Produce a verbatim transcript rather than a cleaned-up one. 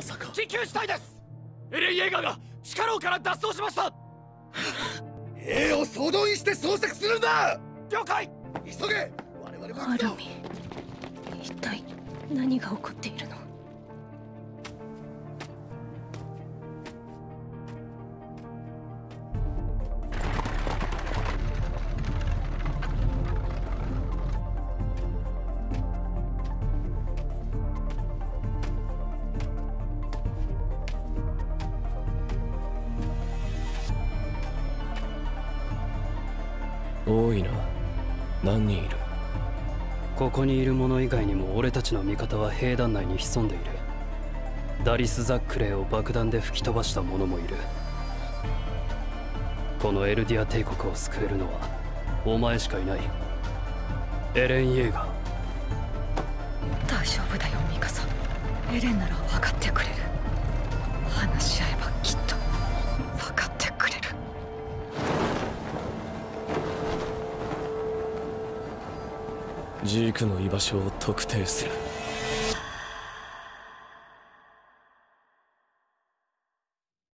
さか緊急事態です。エレン・イェーガーが地下牢から脱走しました。 兵を総動員して捜索するんだ。 了解。 急げ。我々もアルミン、一体何が起こっているの？ 多いな。何人いる？ ここにいる者以外にも俺たちの味方は兵団内に潜んでいる。ダリス・ザックレーを爆弾で吹き飛ばした者もいる。このエルディア帝国を救えるのはお前しかいない。エレン・イェーガー。 大丈夫だよミカサ。エレンなら分かってくれる。話し合えばきっと分かってくれる。 ジークの居場所を特定する。